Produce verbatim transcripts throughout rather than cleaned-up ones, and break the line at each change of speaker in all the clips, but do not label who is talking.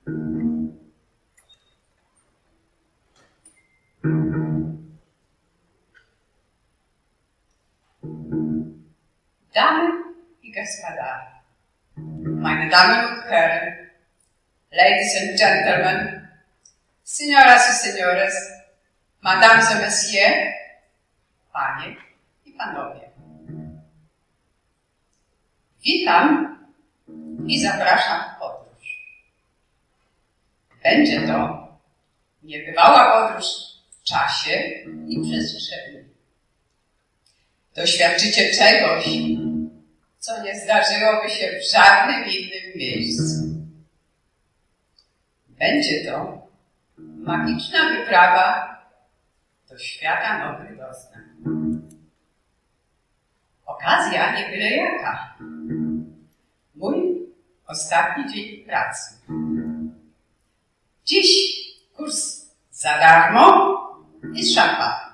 Damen i Господа, meine Damen und Herren, Ladies and Gentlemen, Signoras y Señores, Mesdames et Messieurs, Panie i Panowie. Witam i zapraszam w podróż. Będzie to niebywała podróż w czasie i przestrzeni. Doświadczycie czegoś, co nie zdarzyłoby się w żadnym innym miejscu. Będzie to magiczna wyprawa do świata nowych doznań. Okazja nie byle jaka. Mój ostatni dzień pracy. Dziś kurs za darmo i z szampanem.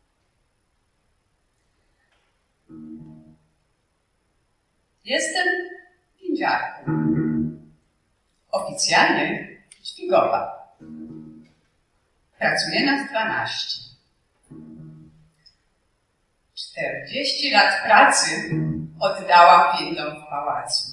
Jestem windziarką. Oficjalnie dźwigowa. Pracuję nas dwanaście. Czterdzieści lat pracy oddałam windom w pałacu.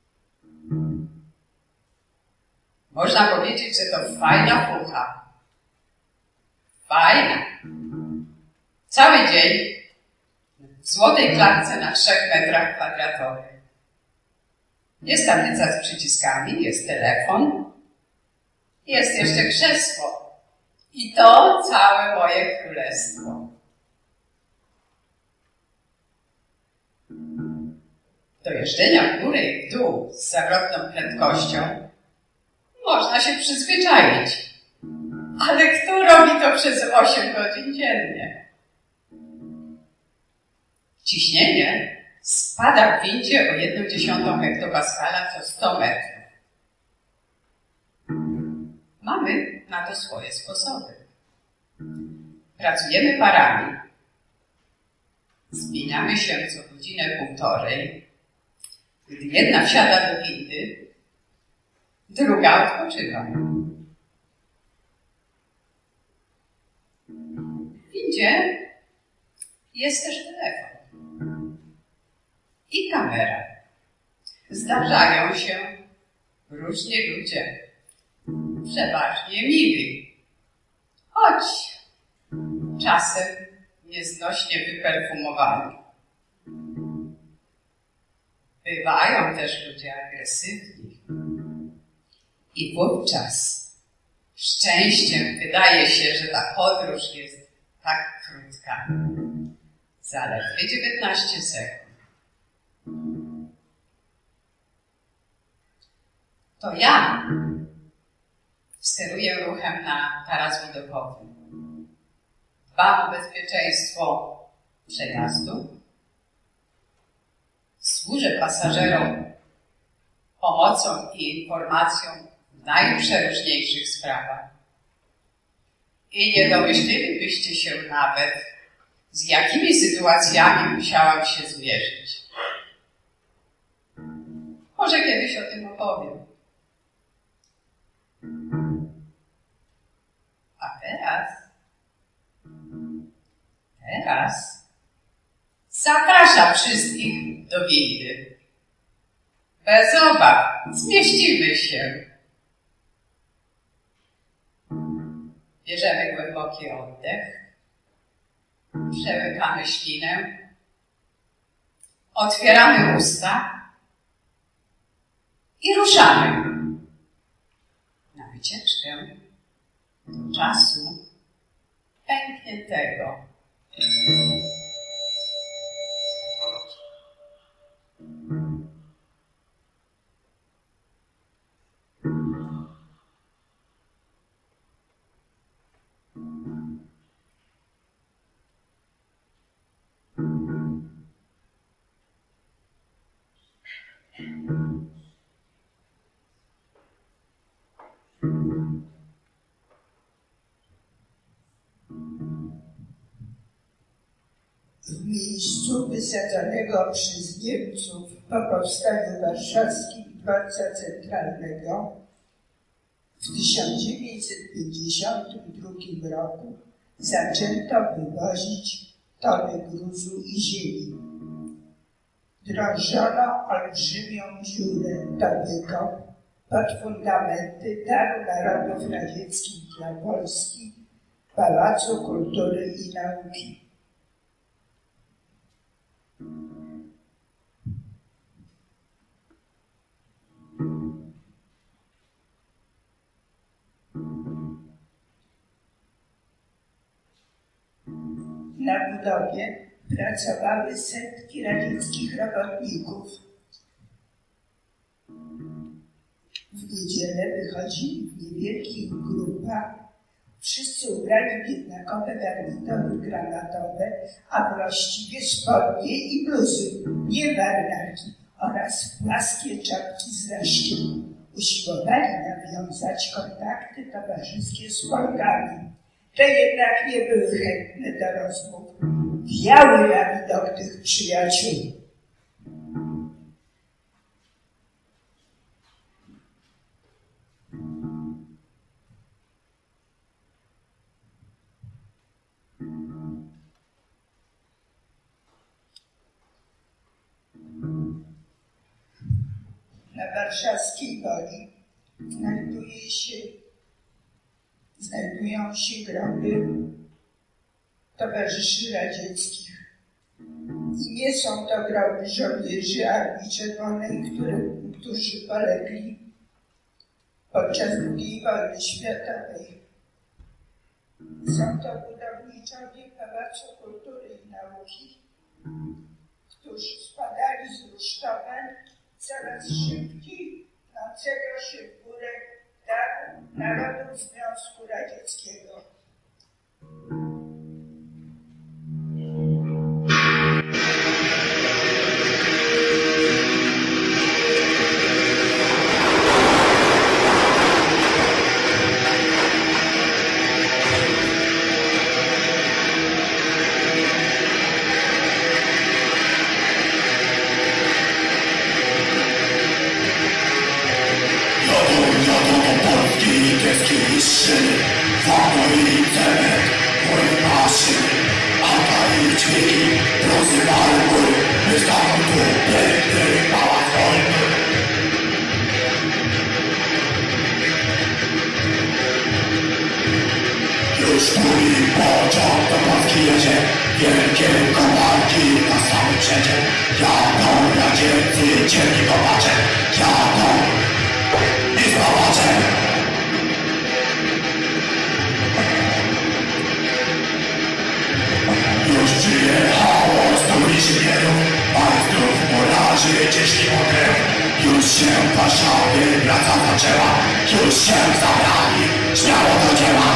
Można powiedzieć, że to fajna fucha. Fajna. Cały dzień w złotej klatce na trzech metrach kwadratowych. Jest tablica z przyciskami, jest telefon, jest jeszcze krzesło. I to całe moje królestwo. Do jeżdżenia w górę i w dół z zawrotną prędkością można się przyzwyczaić. Ale kto robi to przez osiem godzin dziennie? Ciśnienie spada w windzie o jedną dziesiątą hektopaskala co sto metrów. Mamy na to swoje sposoby. Pracujemy parami. Zmieniamy się co godzinę półtorej. Gdy jedna wsiada do windy, druga odpoczywa. W windzie jest też telefon i kamera. Zdarzają się różni ludzie, przeważnie mili, choć czasem nieznośnie wyperfumowani. Bywają też ludzie agresywni. I wówczas szczęściem wydaje się, że ta podróż jest tak krótka. Zaledwie dziewiętnaście sekund. To ja steruję ruchem na taras widokowy. Dbam o bezpieczeństwo przejazdu. Służę pasażerom pomocą i informacją w najprzeróżniejszych sprawach. I nie domyślilibyście się nawet, z jakimi sytuacjami musiałam się zmierzyć. Może kiedyś o tym opowiem. A teraz, teraz zapraszam wszystkich do windy. Bez obaw, zmieścimy się. Bierzemy głęboki oddech, przełykamy ślinę, otwieramy usta i ruszamy na wycieczkę do czasu pękniętego.
W miejscu wysadzonego przez Niemców po powstaniu warszawskim dworca centralnego W tysiąc dziewięćset pięćdziesiątym drugim roku zaczęto wywozić tony gruzu i ziemi. Drążono olbrzymią dziurę do wykop pod fundamenty Daru Narodów Radzieckich dla Polski, Pałacu Kultury i Nauki. Na budowie pracowały setki radzieckich robotników. W niedzielę wychodzili w niewielkich grupach, wszyscy ubrani w jednakowe garnitury granatowe, a właściwie spodnie i bluzy, nie marynarki, oraz płaskie czapki z resztą. Usiłowali nawiązać kontakty towarzyskie z Polkami. Te jednak nie były chętne do rozmów. Wiały na widok tych przyjaciół. Na warszawskiej Woli znajduje się, znajdują się groby towarzyszy radzieckich. I nie są to groby żołnierzy Armii Czerwonej, które, którzy polegli podczas drugiej wojny światowej. Są to budowniczowie Pałacu Kultury i Nauki, którzy spadali z rusztowań coraz szybciej pnącego się w górę Daru Narodów Związku Radzieckiego.
Już mój pociąg do Polski jedzie, wielkie koparki na samym przedzie. Jadą radzieccy, ciemni kopacze, jadą i zbawacze. Już przyjechało stu inżynierów, majstrów, murarzy, ciężkich mokrów. Już się w Warszawie praca zaczęła, już się zabrali, śmiało do dzieła.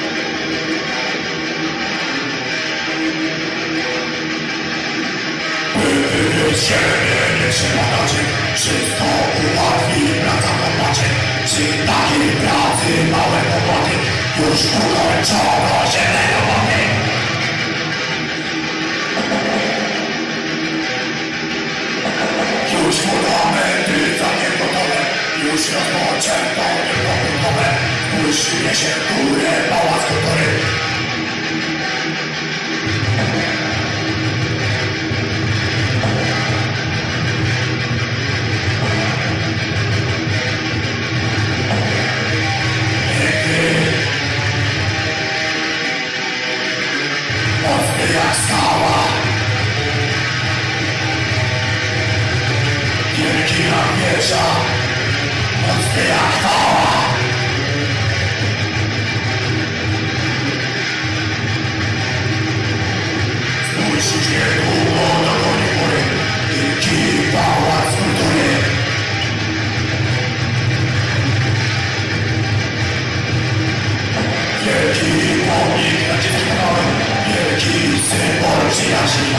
Siebie nie trzeba dacie, wszystko ułatwi, praca popatrzeć. Przy takiej pracy małe kłopoty już ukończono ziemne roboty. Już fundamenty takie gotowe, już rozpoczęto niepokojowe. Puszczuje się w górę Pałac Kultury. Jak skała, wielki jak wieża, mocny jak chwała. Spójrz się długo do góry góry, wielki Pałac Kultury. Wielki pomnik radziecko-polski, wielki symbol przyjaźni.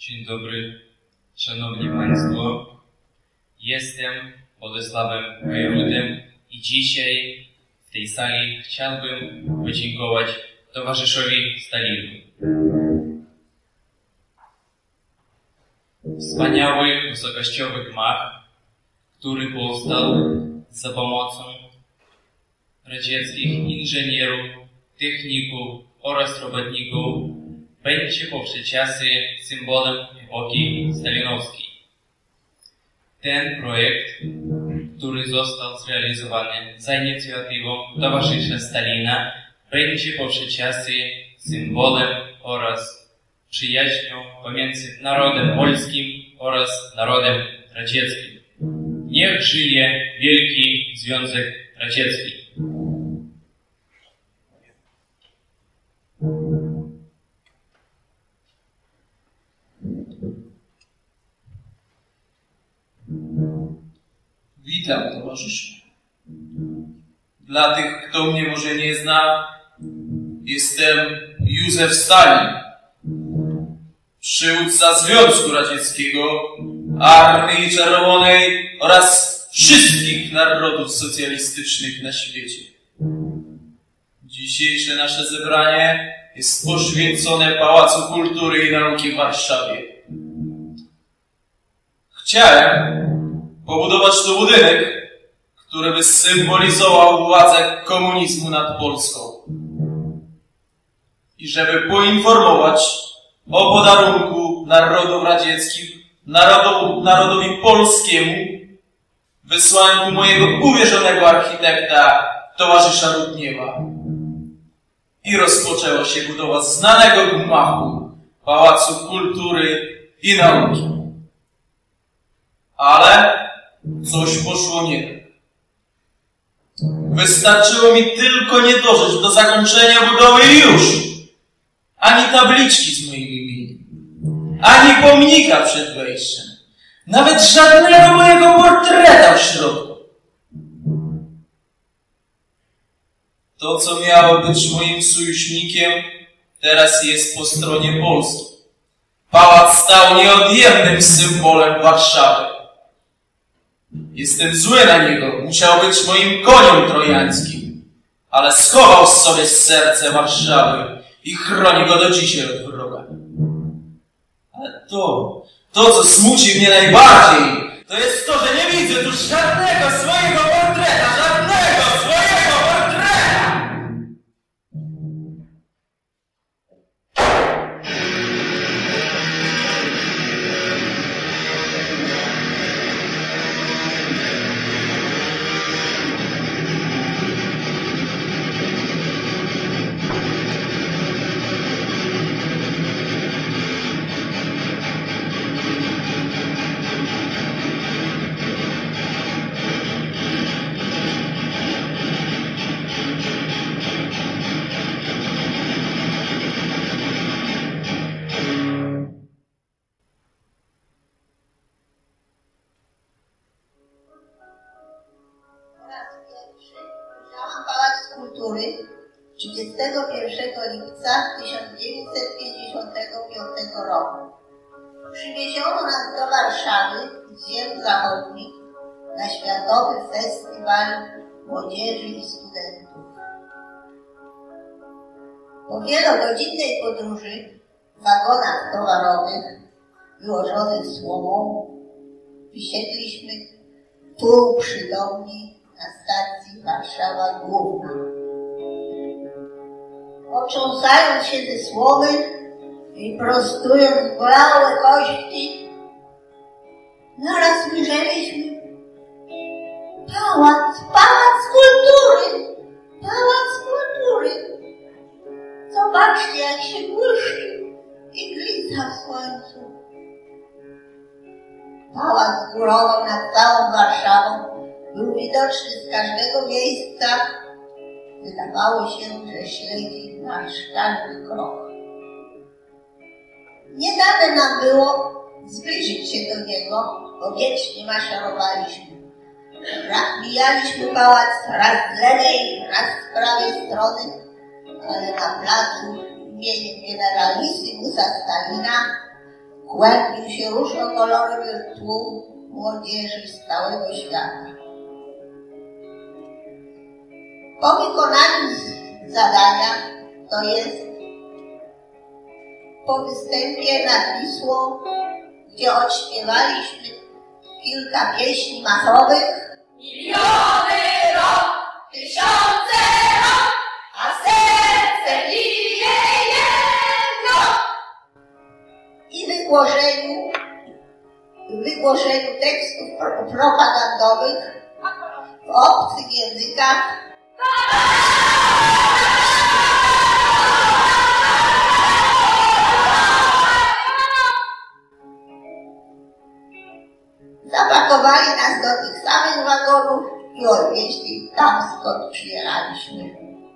Dzień dobry, szanowni państwo. Jestem Władysławem Gajrudem i dzisiaj w tej sali chciałbym podziękować towarzyszowi Stalinowi. Wspaniały, wysokościowy gmach, który powstał za pomocą radzieckich inżynierów, techników oraz robotników, będzie po wsze czasy symbolem epoki stalinowskiej. Ten projekt, który został zrealizowany za inicjatywą towarzysza Stalina, będzie po wsze czasy symbolem oraz przyjaźnią pomiędzy narodem polskim oraz narodem radzieckim. Niech żyje Wielki Związek Radziecki.
Witam, towarzyszu. Dla tych, kto mnie może nie zna, jestem Józef Stalin, przywódca Związku Radzieckiego, Armii Czerwonej oraz wszystkich narodów socjalistycznych na świecie. Dzisiejsze nasze zebranie jest poświęcone Pałacu Kultury i Nauki w Warszawie. Chciałem pobudować tu budynek, który by symbolizował władzę komunizmu nad Polską. I żeby poinformować o podarunku narodów radzieckich narodowi, narodowi polskiemu, wysłałem tu mojego uwierzonego architekta, towarzysza Rudniewa. I rozpoczęła się budowa znanego gmachu Pałacu Kultury i Nauki. Ale coś poszło nie tak. Wystarczyło mi tylko nie dożyć do zakończenia budowy i już. Ani tabliczki z moim imieniem, ani pomnika przed wejściem, nawet żadnego mojego portreta w środku. To, co miało być moim sojusznikiem, teraz jest po stronie Polski. Pałac stał nieodjemnym symbolem Warszawy. Jestem zły na niego, musiał być moim koniem trojańskim, ale schował sobie serce Warszawy i chroni go do dzisiaj od wroga. Ale to, to co smuci mnie najbardziej, to jest to, że nie widzę tu żadnego swojego portreta, żadnego swojego portreta!
trzydziestego pierwszego lipca tysiąc dziewięćset pięćdziesiątego piątego roku. Przywieziono nas do Warszawy z ziem zachodnich na Światowy Festiwal Młodzieży i Studentów. Po wielogodzinnej podróży w wagonach towarowych wyłożonych słomą wysiedliśmy tu przytomni na stacji Warszawa Główna. Otrząsając się ze słomy i prostując bolałe kości, naraz ujrzeliśmy pałac, pałac kultury, pałac kultury. Zobaczcie, jak się błyszczy i glica w słońcu. Pałac górował nad całą Warszawą, był widoczny z każdego miejsca. Wydawało się, że śledzi nasz każdy krok. Nie dane nam było zbliżyć się do niego, bo wiecznie maszerowaliśmy. Mijaliśmy pałac raz z lewej, raz z prawej strony, ale na placu imieniem generalissimusa Stalina kłębił się różnokolorowy tłum młodzieży z całego świata. Po wykonaniu zadania, to jest po występie nad Wisłą, gdzie odśpiewaliśmy kilka pieśni machowych.
Miliony rok, tysiące rok, a serce bije jedno.
I wygłoszeniu, wygłoszeniu tekstów pro, propagandowych w obcych językach. Zapakowali nas do tych samych wagonów i odwieźli tam, skąd przyjechaliśmy.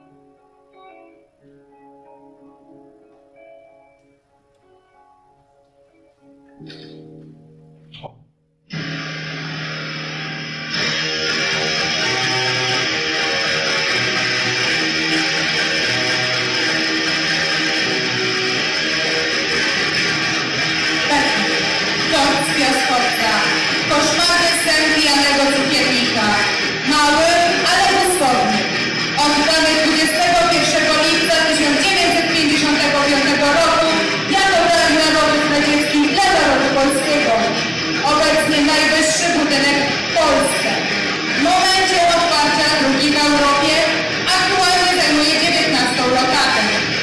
Koszmarny sen pijanego cukiernika. Mały, ale rozsądny. Oddany dwudziestego pierwszego lipca tysiąc dziewięćset pięćdziesiątego piątego roku jako wręcz narodów radzieckich dla narodu polskiego. Obecnie najwyższy budynek w Polsce. W momencie otwarcia drugi w Europie aktualnie zajmuje dziewiętnastą lokatę.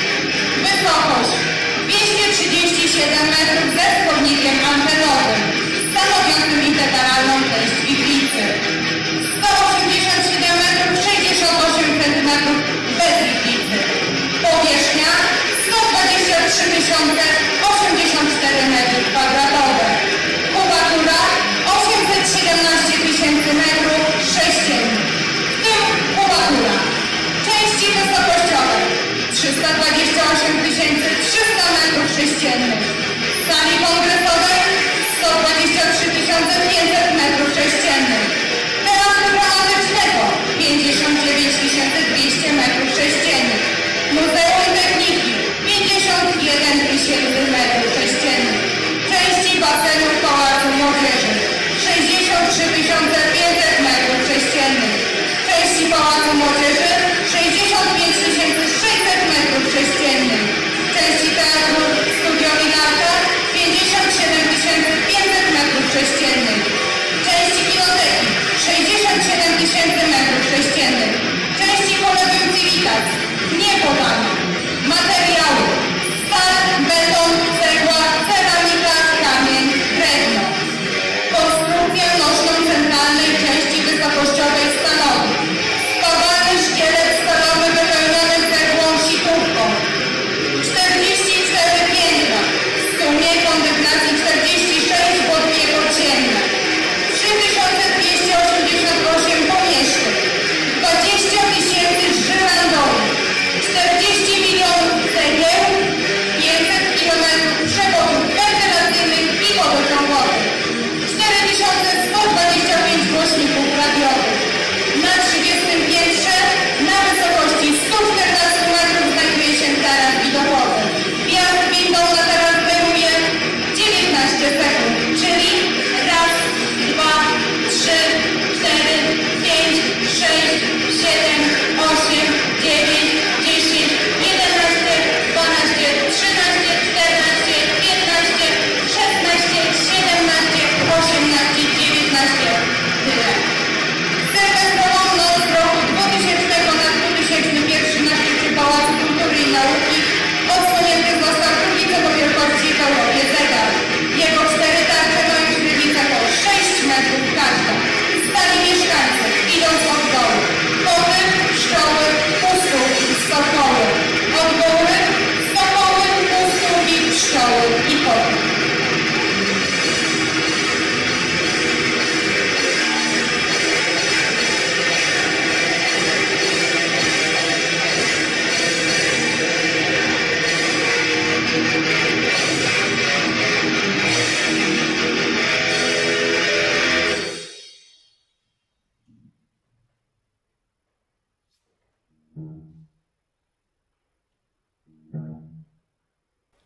Wysokość dwieście trzydzieści siedem metrów ze schodnikiem antenowym, stanowiącym integralną część iglicy. sto osiemdziesiąt siedem metrów sześćdziesiąt osiem centymetrów bez iglicy. Powierzchnia sto dwadzieścia trzy tysiące osiemdziesiąt cztery metry kwadratowe. Kubatura osiemset siedemnaście tysięcy metrów sześciennych. W tym kubatura części wysokościowej trzysta dwadzieścia osiem tysięcy trzysta metrów sześciennych. Sali kongresowej sto dwadzieścia trzy tysiące pięćset metrów sześciennych. Teatru dramatycznego pięćdziesiąt dziewięć tysięcy dwieście metrów sześciennych. Muzeum Techniki pięćdziesiąt jeden tysięcy metrów sześciennych. Części basenów Pałacu Młodzieży sześćdziesiąt trzy tysiące pięćset metrów sześciennych. Części Pałacu Młodzieży sześćdziesiąt pięć tysięcy sześćset metrów sześciennych. Części Teatru Studio Minarka pięćdziesiąt siedem tysięcy pięćset metrów sześciennych. Części Kinoteki sześćdziesiąt siedem tysięcy metrów sześciennych. Części Kolegium Civitas nie podano. Materiały: stal, beton, cegła, ceramika, kamień, drewno. Konstrukcję nośną centralnej części wysokościowej stanowi spawany szkielet stalowy wypełniony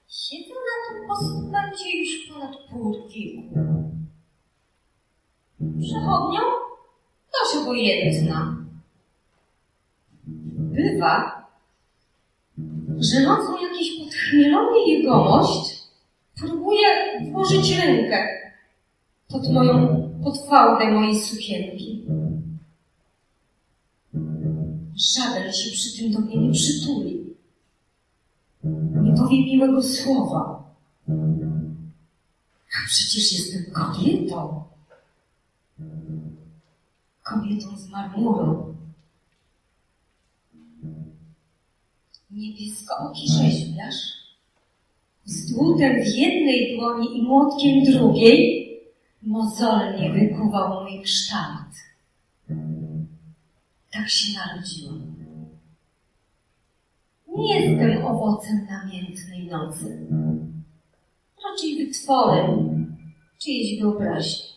Siedzę na tym postumencie już ponad pół wieku. Przechodnią dość obojętna. Bywa, że nocą jakiś podchmielony jegomość próbuje włożyć rękę pod moją, pod fałdę mojej sukienki. Żaden się przy tym do mnie nie przytuli. Nie powie miłego słowa. A przecież jestem kobietą. Kobietą z marmuru. Niebieskooki rzeźbiarz z dłutem w jednej dłoni i młotkiem drugiej mozolnie wykuwał mój kształt. Tak się narodziłam. Nie jestem owocem namiętnej nocy. Raczej wytworem czyjejś wyobraźni.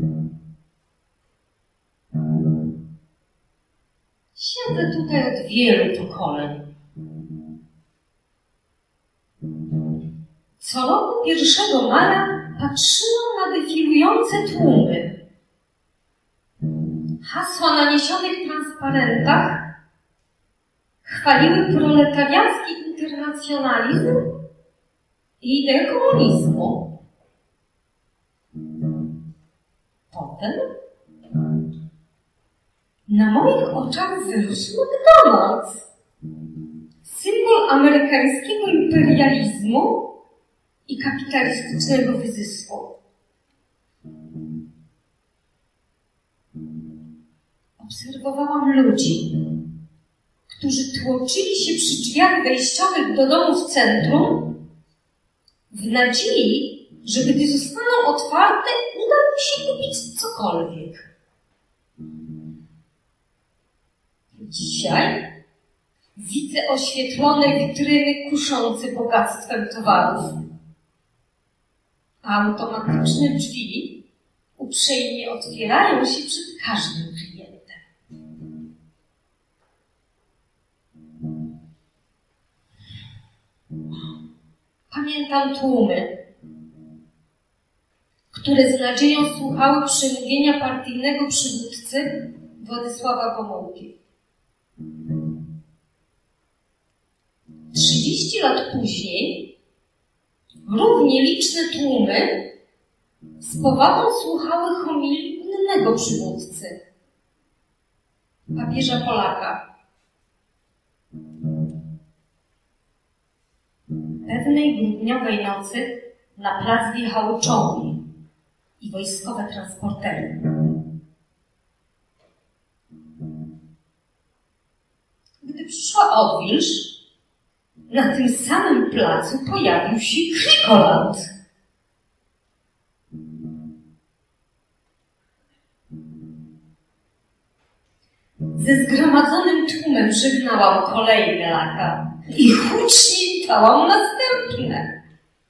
Siedzę tutaj od wielu pokoleń. Co roku pierwszego maja patrzyłam na defilujące tłumy. Hasła na niesionych transparentach chwaliły proletariacki internacjonalizm i ideę komunizmu. Potem na moich oczach wyrósł McDonald's, symbol amerykańskiego imperializmu i kapitalistycznego wyzysku. Obserwowałam ludzi, którzy tłoczyli się przy drzwiach wejściowych do domu w centrum w nadziei, że gdy zostaną otwarte, uda mi się kupić cokolwiek. Dzisiaj widzę oświetlone witryny kuszące bogactwem towarów. Automatyczne drzwi uprzejmie otwierają się przed każdym klientem. Pamiętam tłumy, które z nadzieją słuchały przemówienia partyjnego przywódcy Władysława Gomułki. Trzydzieści lat później równie liczne tłumy z powagą słuchały homilii innego przywódcy, papieża Polaka. Pewnej grudniowej nocy na plac wjechały czołgi i wojskowe transportery. Gdy przyszła odwilż, na tym samym placu pojawił się Krikoland. Ze zgromadzonym tłumem żegnałam kolejne lata i hucznie witałam następne.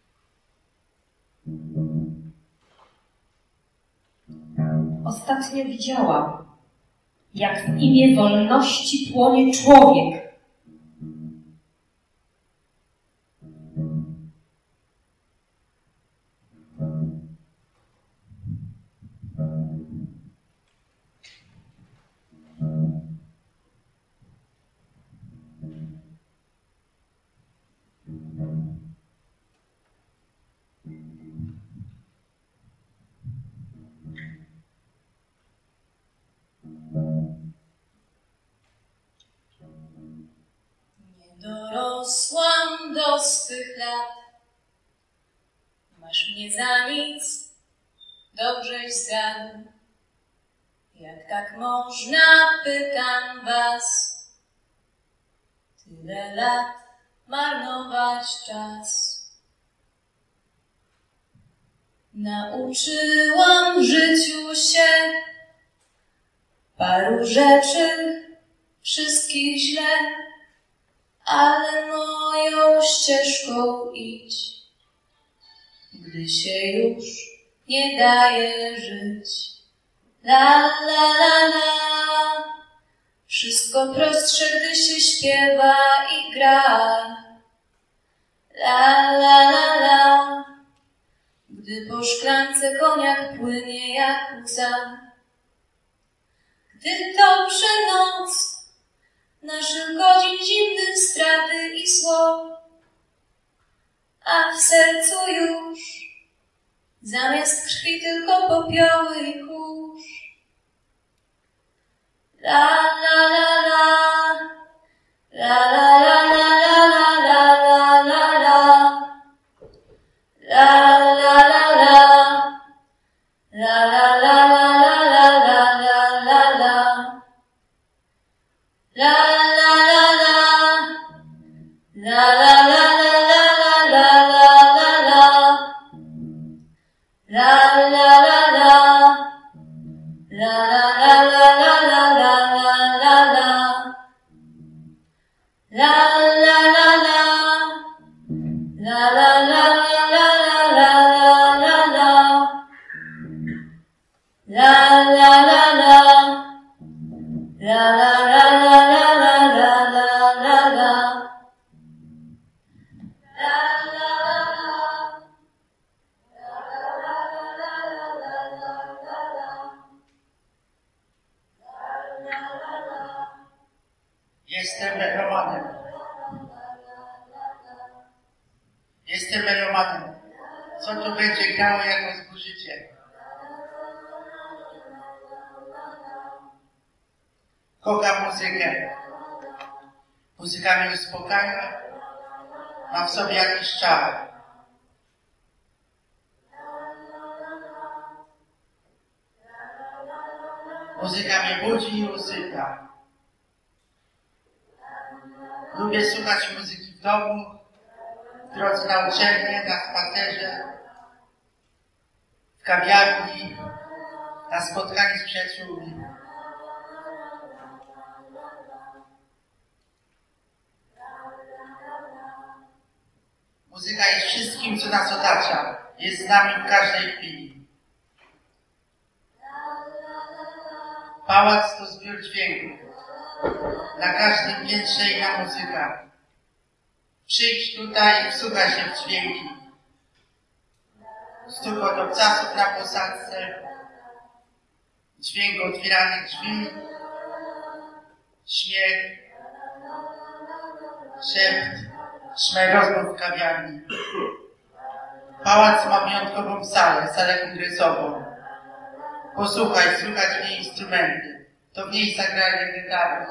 Ostatnio widziałam, jak w imię wolności płonie człowiek.
Dorosłam do swych lat, masz mnie za nic, dobrześ zgadł. Jak tak można, pytam was, tyle lat marnować czas. Nauczyłam w życiu się paru rzeczy, wszystkich źle, ale moją ścieżką idź, gdy się już nie daje żyć. La, la, la, la, wszystko prostsze, gdy się śpiewa i gra. La, la, la, szklance koniak płynie jak łza. Gdy dobrze noc naszych godzin zimnych straty i zło, a w sercu już zamiast krwi tylko popioły i kurz. La la la la, la la la la la la la la la, la la la la, la la la la la la la la la, la la la la, la la la la la la la la, la la la la, la la la la la la la la la, la la la la, la la la la la la la la, la la la la, la la la la la la la la la.
Jestem melomanem. Jestem melomanem. Co tu będzie grało jako zburzycie? Kocham muzykę. Muzyka mnie uspokaja. Ma w sobie jakiś czar. Muzyka mnie budzi i usypia. Lubię słuchać muzyki w domu, w drodze na uczelnię, na spacerze, w kawiarni, na spotkaniu z przyjaciółmi. Muzyka jest wszystkim, co nas otacza. Jest z nami w każdej chwili. Pałac to zbiór dźwięków. Na każdym piętrze inna muzyka. Przyjdź tutaj i wsłuchaj się w dźwięki. Stukot obcasów na posadzce, dźwięk otwieranych drzwi, śmiech, szept, szmer rozmów w kawiarni. Pałac ma wyjątkową salę, salę kongresową. Posłuchaj, słychać w niej instrumenty. To w niej zagrali gitary.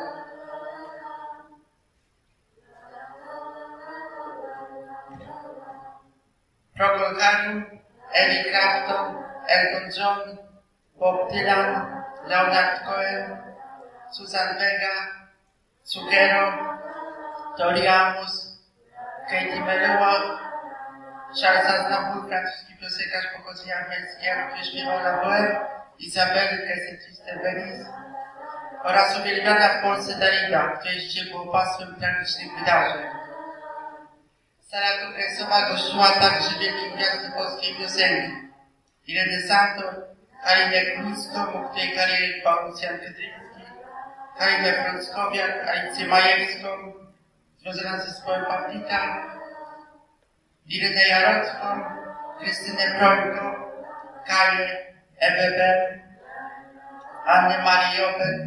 Procol Harum, Eric Clapton, Elton John, Bob Dylan, Leonard Cohen, Susan Vega, Zucchero, Tori Amos, Katie Melua, Charles Aznavour, francuski piosenkarz pochodzenia armeńskiego, który śpiewał La Bohème, Isabelle Cassette-Benis oraz uwielbiana w Polsce Dalida, która jest ciepłą pasmem tragicznych wydarzeń. Sala kongresowa gościła także wielkie gwiazdy polskiej piosenki. Irenę Santor, Halinę Kruńską, o której kariery dbał Lucjan Kydryński, Halinę Frąckowiak, Alicję Majewską, związaną z zespołem Paprika, Irenę Jarocką, Krystynę Bronko, Kaję, Ewę B, Annę Mariowę,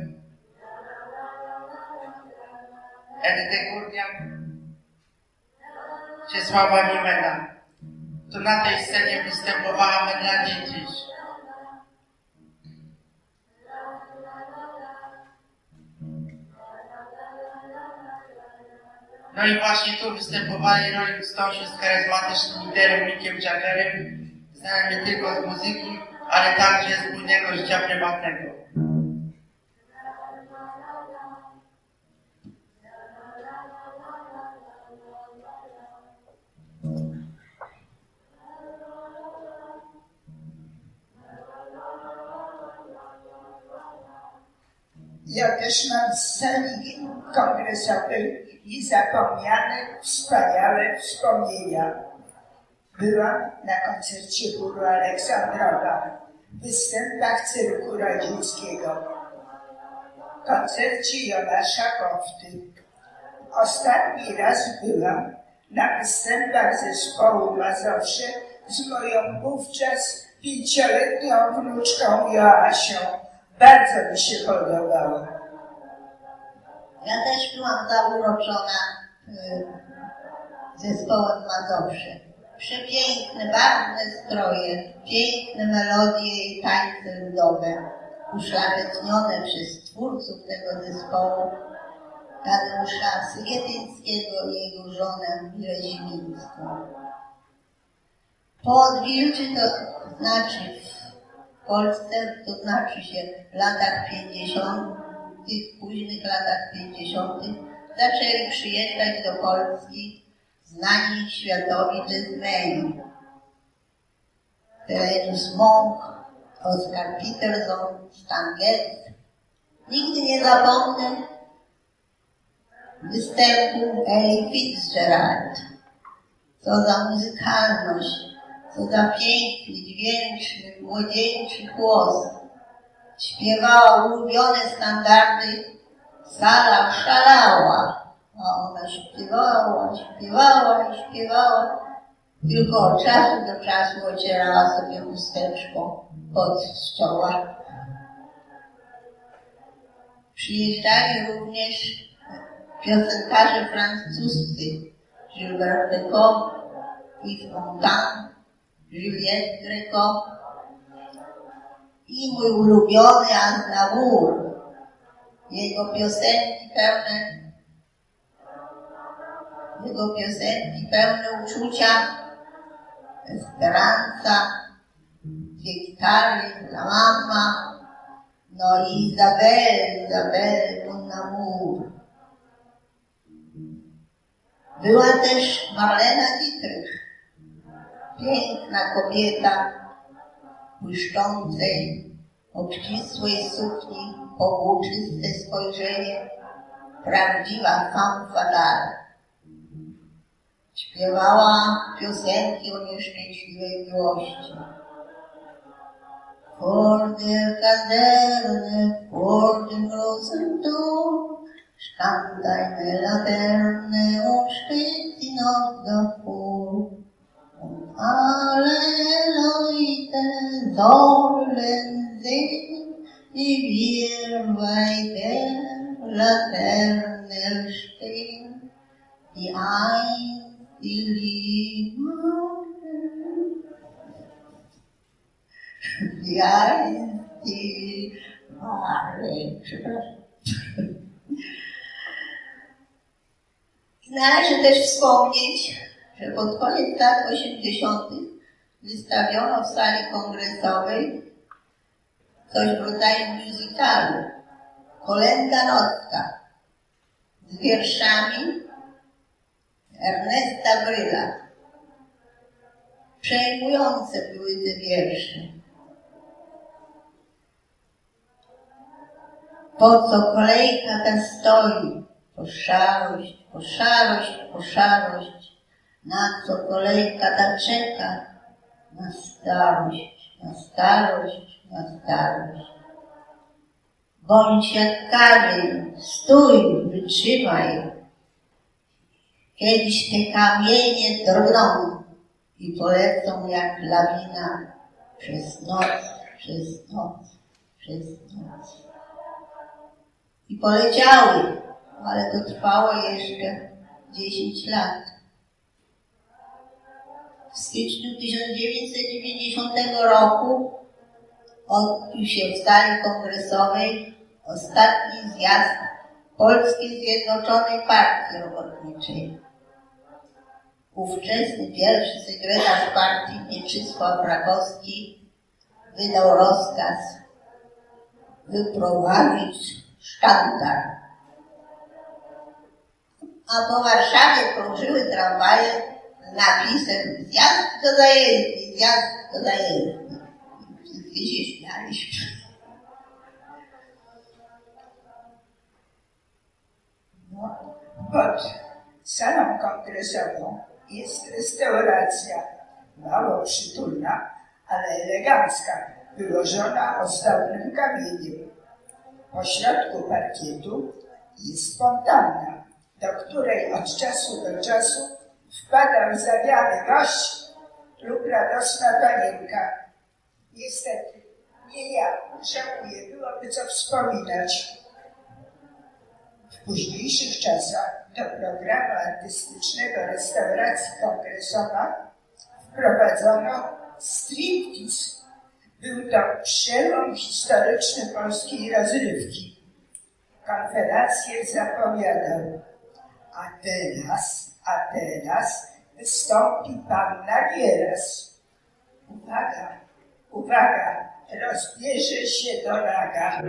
Edytę Górniak, Czesława Niemena. To na tej scenie występowała Melanie dziś. No i właśnie tu występowali Rolling Stonesi z charyzmatycznym liderem Mickiem Jaggerem, znanym nie tylko z muzyki, ale także z bujnego życia prywatnego. Ja też mam z sali kongresowej niezapomniane, wspaniałe wspomnienia. Byłam na koncercie chóru Aleksandrowa, występach cyrku radzieckiego, koncercie Jonasza Kofty. Ostatni raz byłam na występach zespołu Mazowsze z moją wówczas pięcioletnią wnuczką Joasią. Bardzo mi się podobało.
Ja też byłam zauroczona y, zespołem Mazowsze. Przepiękne, barwne stroje, piękne melodie i tańce ludowe, uszlachetnione przez twórców tego zespołu, Tadeusza Sygietyńskiego i jego żonę Mirę Zimińską. Po odwilży, to znaczy w Polsce, to znaczy się w latach pięćdziesiątych, w późnych latach pięćdziesiątych, zaczęli przyjeżdżać do Polski znani światowi jazzmeni. Thelonious Monk, Oscar Peterson, Stan Getz. Nigdy nie zapomnę występu Ella Fitzgerald. Co za muzykalność, co za piękny, dźwięczny, młodzieńczy głos. Śpiewała ulubione standardy, sala szalała, a ona śpiewała, śpiewała i śpiewała. Tylko od czasu do czasu ocierała sobie chusteczką pod czoła. Przyjeżdżali również piosenkarze francuscy, Gilbert Bécaud, Yves Montand, Juliette Gréco i mój ulubiony Aznavour. Jego piosenki pełne, jego piosenki pełne uczucia, Esperanza, dwie gitary, La Mama, no i Isabelle, Isabelle, Mon Amour. Była też Marlena Dietrich, piękna kobieta, błyszczącej, obcisłej sukni, powłóczyste spojrzenie, prawdziwa femme fatale. Śpiewała piosenki o nieszczęśliwej miłości. Vor der Kaserne, vor dem großen Tor, stand eine Laterne und steht sie noch davor. Und alle Leute sollen sehen, wie wir bei der Laterne stehen, die einst die Liebe, die einst die Ware. Należy też wspomnieć, że pod koniec lat osiemdziesiątych wystawiono w sali kongresowej coś w rodzaju musicalu, Kolenda nocka, z wierszami Ernesta Bryla. Przejmujące były te wiersze. Po co kolejka ta stoi? Po szarość, po szarość, po szarość. Na co kolejka ta czeka? Na starość, na starość, na starość. Bądź jak kamień, stój, wytrzymaj. Kiedyś te kamienie drgną i polecą jak lawina przez noc, przez noc, przez noc. I poleciały, ale to trwało jeszcze dziesięć lat. W styczniu tysiąc dziewięćset dziewięćdziesiątego roku odbył się w sali kongresowej ostatni zjazd Polskiej Zjednoczonej Partii Robotniczej. Ówczesny pierwszy sekretarz partii Mieczysław Rakowski wydał rozkaz wyprowadzić sztandar. A po Warszawie krążyły tramwaje z napisem zjazd do zajezdni, zjazd do zajezdni. Wszyscy się śmialiśmy.
No, pod salą kongresową jest restauracja, mało przytulna, ale elegancka, wyłożona ozdobnym kamieniem. Po środku parkietu jest fontanna, do której od czasu do czasu wpadał zawiany gość, lub radosna panienka. Niestety, nie ja, żałuję, byłoby co wspominać. W późniejszych czasach do programu artystycznego restauracji Kongresowa wprowadzono striptease. Był to przełom historyczny polskiej rozrywki. Konferencję zapowiadał. A teraz, a teraz wystąpi panna Gieras. Uwaga, uwaga, rozbierze się do raga.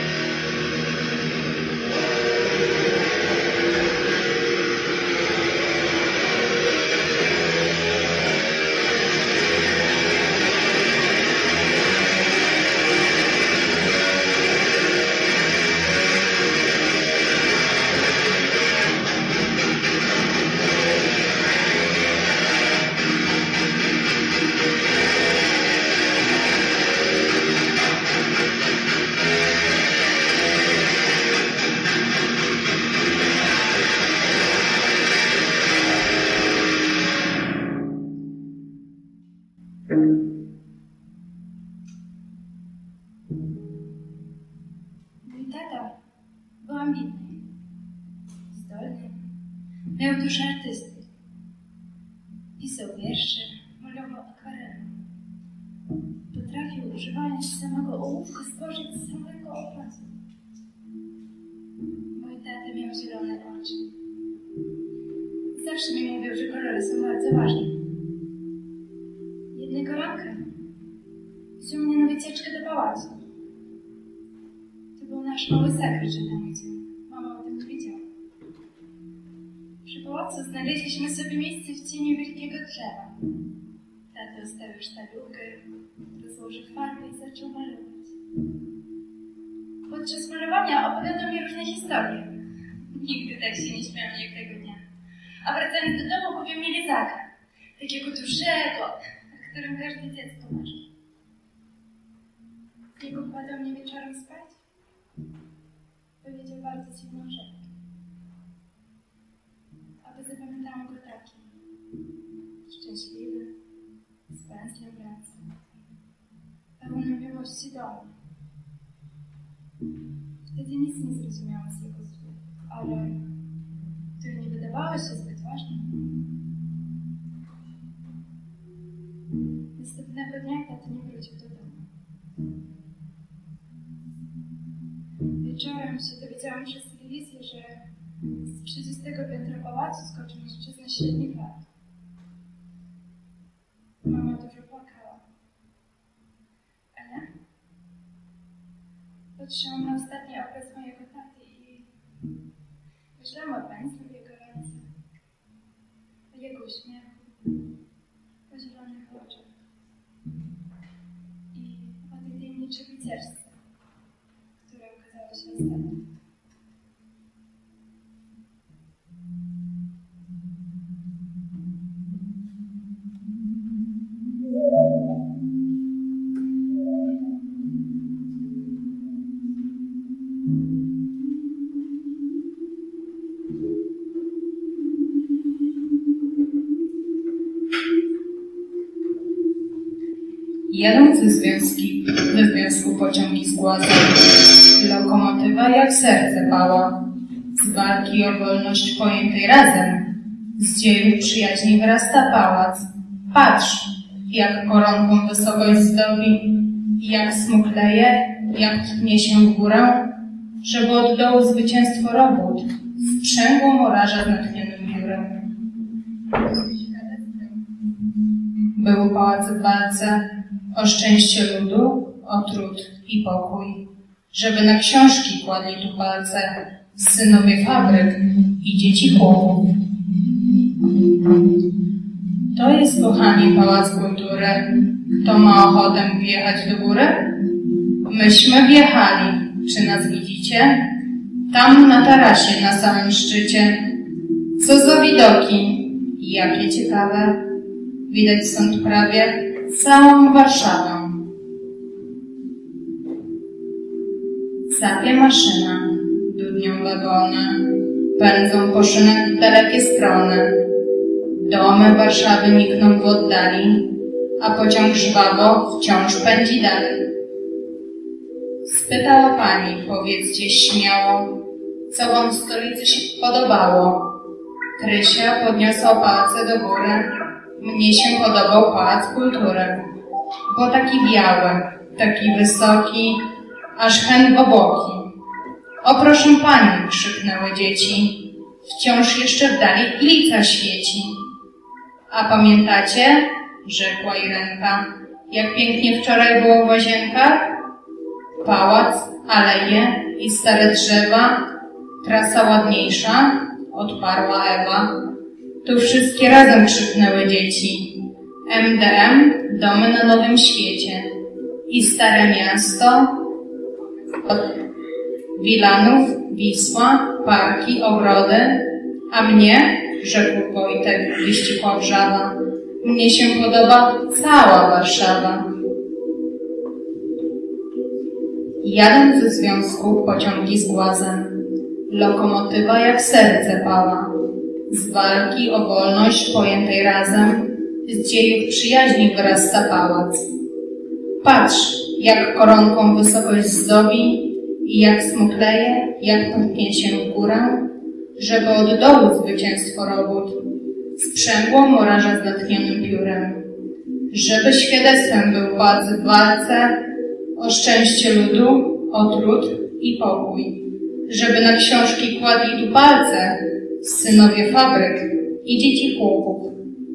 Mój tata był ambitny, zdolny, miał duszę artysty. Pisał wiersze, malował akwarelą. Potrafił, używając samego ołówka, stworzyć samego obrazu. Mój tata miał zielone oczy. Zawsze mi mówił, że kolory są bardzo ważne. Jednego ranka wziął mnie na wycieczkę do pałacu. To był nasz mały sekret, że tam idziemy. Mama o tym nie wiedziała. Przy pałacu znaleźliśmy sobie miejsce w cieniu wielkiego drzewa. Tato ustawił sztabówkę, rozłożył farbę i zaczął malować. Podczas malowania opowiadał mi różne historie. Nigdy tak się nie śmiałem jak tego dnia. A wracając do domu kupił mi lizaka. Takiego dużego, o którym każde dziecko marzy. Jak układał mnie wieczorem spać, powiedział bardzo dziwną rzecz. Aby zapamiętałam go takim. Szczęśliwy, z pędzlem w ręce, pełnym miłości do mnie. Wtedy nic nie zrozumiałam z jego słów, ale to nie wydawało się zbyt ważne. Następnego dnia tato nie wrócił do domu. Wieczorem się dowiedziałam przez telewizję, że z trzydziestego piętra pałacu skoczył mężczyzna średnich lat. Mama dużo płakała. A ja patrzyłam na ostatni obraz mojego taty i myślałam o pędzlu w jego ręce, o jego uśmiechu, o zielonych oczach i o tej tajemniczej wycieczce, która okazała się ostatnią.
Jadą ze związki, ze związku pociągi z głazem. Lokomotywa jak serce bała. Z walki o wolność pojętej razem. Z dziejów przyjaźni wyrasta pałac. Patrz, jak koronką wysokość zdobi, jak smukleje, jak tnie się w górę, żeby od dołu zwycięstwo robót sprzęgło moraża z natchnionym biurem. Był pałac w walce o szczęście ludu, o trud i pokój, żeby na książki kładli tu palce synowie fabryk i dzieci chłopów. To jest, kochani, Pałac Kultury. Kto ma ochotę wjechać do góry? Myśmy wjechali. Czy nas widzicie? Tam na tarasie, na samym szczycie. Co za widoki! Jakie ciekawe! Widać stąd prawie całą Warszawę. Sapie maszyna, dudnią wagony, pędzą po szynach w dalekie strony. Domy Warszawy nikną w oddali, a pociąg żwawo wciąż pędzi dalej. Spytała pani, powiedzcie śmiało, co wam w stolicy się podobało. Krysia podniosła palce do góry. Mnie się podobał Pałac Kultury, bo taki biały, taki wysoki, aż hen w boki. O proszę pani, krzyknęły dzieci, wciąż jeszcze w dali iglica świeci. A pamiętacie, rzekła Irenka, jak pięknie wczoraj było w łazienkach? Pałac, aleje i stare drzewa, trasa ładniejsza, odparła Ewa. Tu wszystkie razem krzyknęły dzieci. M D M, domy na Nowym Świecie. I Stare Miasto, Wilanów, Wisła, parki, ogrody. A mnie, rzekł Wojtek, wyścichła wrzawa, mnie się podoba cała Warszawa. Jadę ze związku pociągi z głazem, lokomotywa jak serce pała. Z walki o wolność pojętej razem, z dziejów przyjaźni wyrasta pałac. Patrz, jak koronką wysokość zdobi i jak smukleje, jak pęknie się w górę, żeby od dołu zwycięstwo robót sprzęgło murarza z natchnionym piórem. Żeby świadectwem był pałac w walce o szczęście ludu, o trud i pokój. Żeby na książki kładli tu palce synowie fabryk i dzieci chłopów.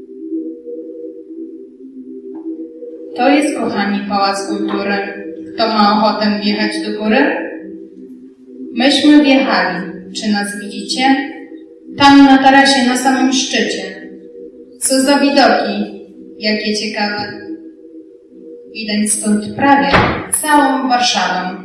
To jest, kochani, Pałac Kultury. Kto ma ochotę wjechać do góry? Myśmy wjechali. Czy nas widzicie? Tam na tarasie, na samym szczycie. Co za widoki, jakie ciekawe. Widać stąd prawie całą Warszawę.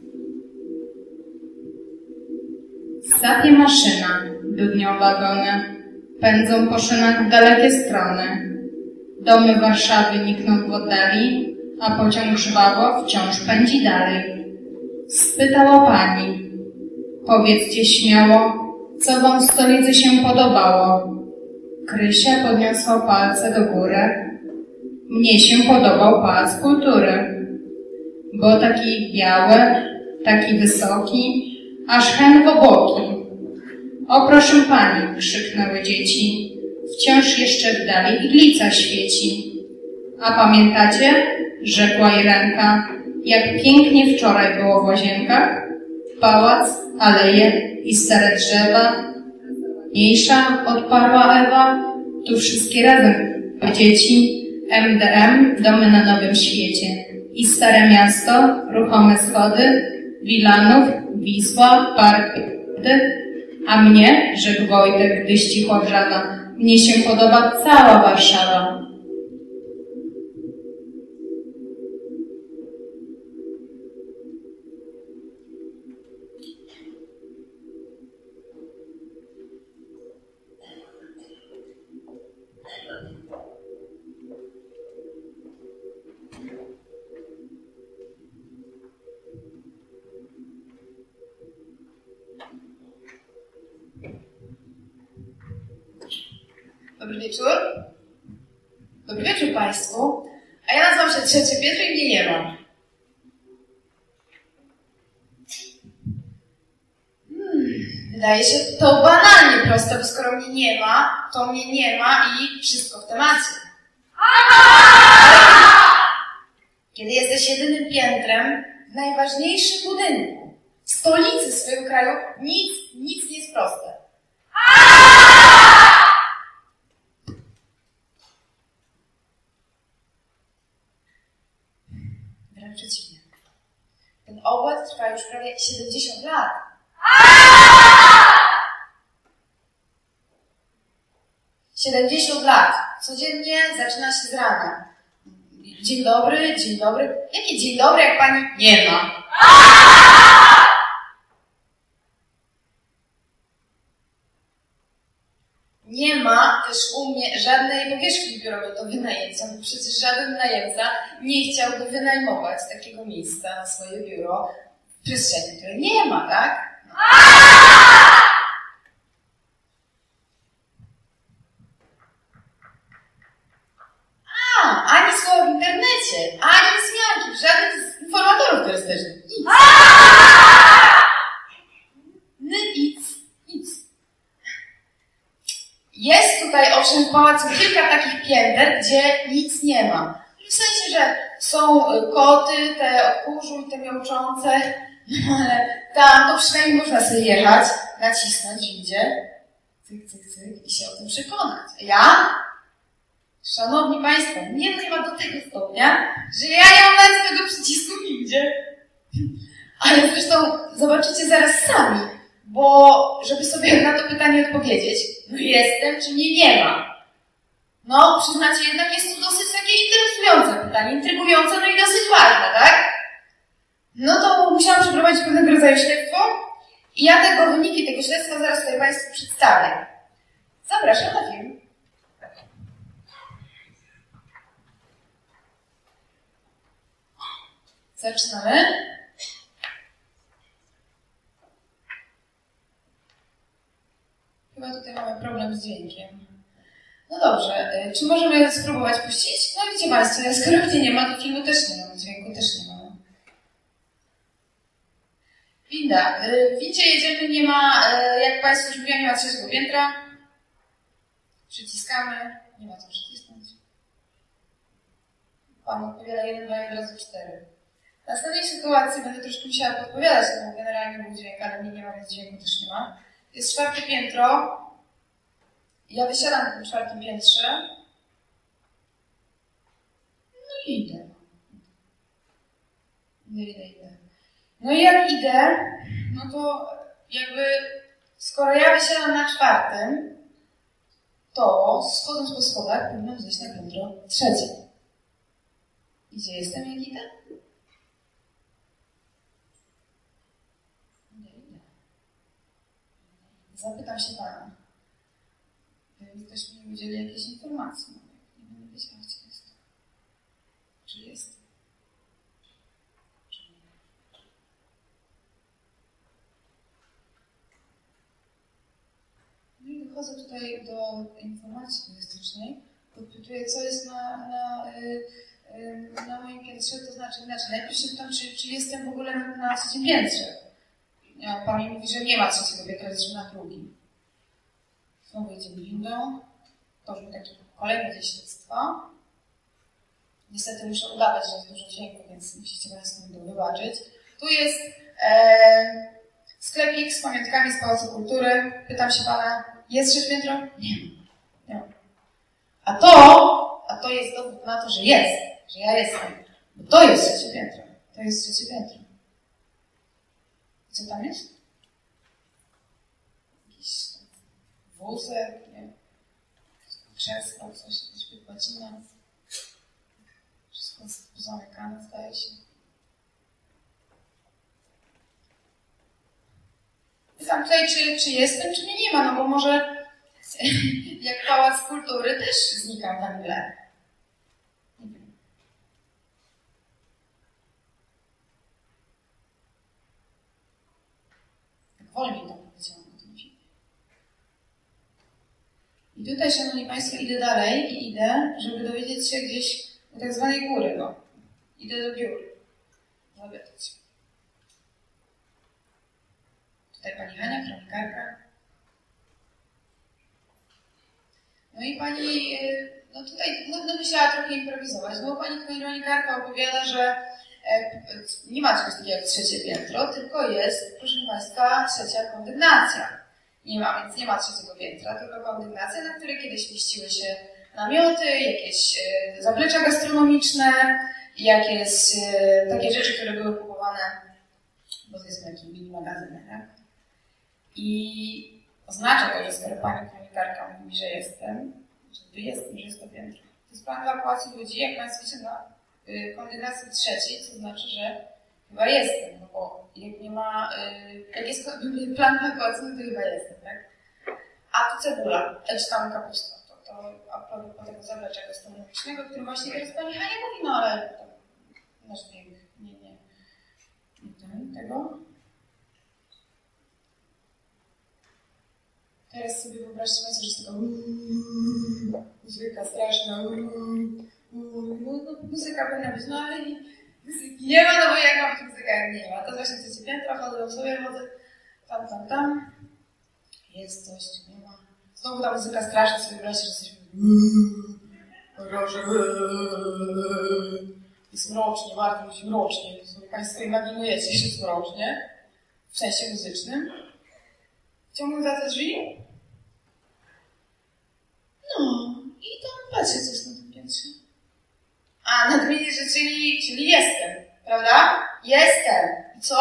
Sapie maszyna, dudnią wagony, pędzą po szynach w dalekie strony. Domy Warszawy nikną w oddali, a pociąg żwawo wciąż pędzi dalej. Spytała pani, powiedzcie śmiało, co wam w stolicy się podobało. Krysia podniosła palce do góry. Mnie się podobał Pałac Kultury, bo taki biały, taki wysoki, aż hen w boki. O proszę pani, krzyknęły dzieci, wciąż jeszcze w dali iglica świeci. A pamiętacie, rzekła Irenka, jak pięknie wczoraj było w łazienkach? Pałac, aleje i stare drzewa. Mniejsza, odparła Ewa, tu wszystkie razem dzieci, M D M, domy na Nowym Świecie. I Stare Miasto, ruchome schody, Wilanów, Wisła, parki. A mnie, rzekł Wojtek, gdy ścichła wrzawa, mnie się podoba cała Warszawa.
Dobry wieczór. Dobry wieczór Państwu. A ja nazywam się Trzecie Pietro i mnie nie ma. Hmm, wydaje się to banalnie proste, bo skoro mnie nie ma, to mnie nie ma i wszystko w temacie. Kiedy jesteś jedynym piętrem w najważniejszym budynku, w stolicy swojego kraju, nic, nic nie jest proste. Wręcz przeciwnie. Ten obłęd trwa już prawie siedemdziesiąt lat. siedemdziesiąt lat. Codziennie zaczyna się z rana. Dzień dobry, dzień dobry. Jaki dzień dobry, jak pani nie ma? Nie ma też u mnie żadnej powierzchni biurowej do wynajęcia, bo przecież żaden najemca nie chciałby wynajmować takiego miejsca na swoje biuro w przestrzeni, której nie ma, tak? No. A, ani słowa zdjęcie, ani wzmianki, żadnych z informatorów turystycznych. Nic. Nic, nic. Jest tutaj owszem w pałacu kilka takich pięter, gdzie nic nie ma. W sensie, że są koty, te od kurzu i te miauczące, ale tam to przynajmniej można sobie jechać, nacisnąć, idzie, cyk, cyk, cyk i się o tym przekonać. Ja? Szanowni Państwo, mnie nie ma do tego stopnia, że ja nie mam nawet tego przycisku nigdzie. Ale zresztą zobaczycie zaraz sami, bo żeby sobie na to pytanie odpowiedzieć, no jestem czy mnie nie ma. No, przyznacie, jednak jest to dosyć takie interesujące pytanie, intrygujące, no i dosyć ważne, tak? No to musiałam przeprowadzić pewnego rodzaju śledztwo i ja tego wyniki tego śledztwa zaraz tutaj Państwu przedstawię. Zapraszam na film. Zaczynamy. Chyba tutaj mamy problem z dźwiękiem. No dobrze, czy możemy spróbować puścić? No widzicie Państwo, skoro gdzie nie ma, to filmu też nie ma, dźwięku też nie ma. Winda. W windzie jedziemy, nie ma, jak Państwo już mówiłem, nie ma trzeciego piętra. Przyciskamy, nie ma co przycisnąć. Pan odpowiada jeden, dwa, jeden razy cztery. W następnej sytuacji będę troszkę musiała podpowiadać, bo generalnie był dźwięk, ale mnie nie ma, więc dźwięku też nie ma. Jest czwarte piętro. Ja wysiadam na tym czwartym piętrze. No i idę. Idę, idę, idę. No i jak idę, no to jakby skoro ja wysiadam na czwartym, to schodząc po schodach powinnam zejść na piętro trzecie. Gdzie jestem, jak idę? Idę, idę. Zapytam się Pana. Ktoś mi udzieli jakieś informacje. Nie będę wiedziała, gdzie jest. Czy jest? Czy nie? No i dochodzę tutaj do informacji turystycznej. Podpytuję, co jest na, na, yy, na moim piętrze, to znaczy inaczej. Najpierw się pytam, czy, czy jestem w ogóle na, na trzecim piętrze. Pan mi mówi, że nie ma trzeciego piętra, jest na drugim. Znowu jedziemy windą. To był taki kolejny dzień śledztwa. Niestety muszę udawać, że jest dużo dźwięku, więc musicie Państwo mi to wybaczyć. Tu jest e, sklepik z pamiątkami z Pałacu Kultury. Pytam się Pana, jest trzecie piętro? Nie. Nie. A to, a to jest dowód na to, że jest, że ja jestem. Bo to jest trzecie piętro. To jest trzecie piętro. Co tam jest? Jakiś wózek, nie? Krzesło, coś, coś wypłacina. Wszystko zamykane, zdaje się. Pytam tutaj, czy, czy jestem, czy mnie nie ma, no bo może jak Pałac Kultury też znikam tam tle. Nie wiem. Tak wolniej to powiedziałam o tym filmie. I tutaj, Szanowni Państwo, idę dalej i idę, żeby dowiedzieć się gdzieś do tak zwanej góry, no. Idę do biur. Zapytać. Tutaj pani Hania, kronikarka. No i pani, no tutaj no, no musiała trochę improwizować, no bo pani kronikarka opowiada, że e, nie ma czegoś takiego jak trzecie piętro, tylko jest, proszę Państwa, trzecia kondygnacja. Nie ma, więc nie ma trzeciego piętra, tylko kondygnacja, na której kiedyś mieściły się namioty, jakieś e, zaplecza gastronomiczne, jakieś e, takie rzeczy, które były kupowane, bo to jest taki mini magazyn, tak? I oznacza to, że skoro pani kronikarka mówi, że jestem, że tu jestem, że jest to piętro. To jest plan ewakuacji ludzi, jak Państwo wiecie, na y, kondygnacji trzeciej, co znaczy, że chyba jestem, no bo jak nie ma, y, jak jest plan ewakuacji, no to chyba jestem, tak? A tu cebula, czy tam kapusta, to, to a propos tego zawlecza gastronomicznego, o którym właśnie teraz pani Hania mówi, no ale to nasz dźwięk, nie, nie, nie ten, tego. Teraz sobie wyobraźcie Państwo, że jest taka muzyka straszna, no, no, muzyka powinna być, no ale nie, muzyki nie ma, no bo jak mam muzyka, jak nie ma. To właśnie trzecie piętro, chodzę sobie, chodzę tam, tam, tam. Jest coś, czy nie ma. Znowu ta muzyka straszna, sobie wyobraźcie, że jesteśmy jest mrocznie, bardzo musi mrocznie. To sobie Państwo imaginujecie, że jest mrocznie. W sensie muzycznym. Ciągnę za te drzwi. No, i tam patrzę, co jest na tym piętrze. A, nadmienię, że czyli, czyli jestem, prawda? Jestem. I co?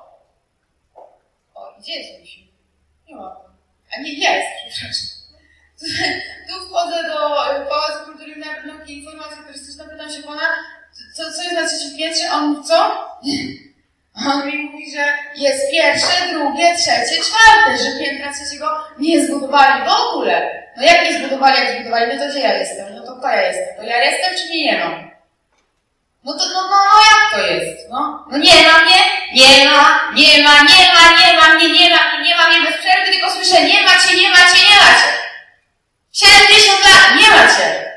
O, gdzie jest Misiu? Nie ma. A nie, jest, przepraszam. Tu, tu wchodzę do Pałacu Kultury i Nauki i Informacji Turystycznej, pytam się pana, co, co jest na trzecim piętrze? A on mówi, co? On mi mówi, że jest pierwsze, drugie, trzecie, czwarte, że piętra trzeciego nie zbudowali w ogóle. No jak nie zbudowali, jak zbudowali, no to gdzie ja jestem? No to kto ja jestem? To ja jestem, czy mnie nie mam? No to, no, no, no jak to jest? No, no nie ma mnie, nie ma, nie ma, nie ma, nie ma mnie, nie ma mnie, nie ma mnie bez przerwy, tylko słyszę, nie macie, nie macie, nie macie. siedemdziesiąt lat, nie macie.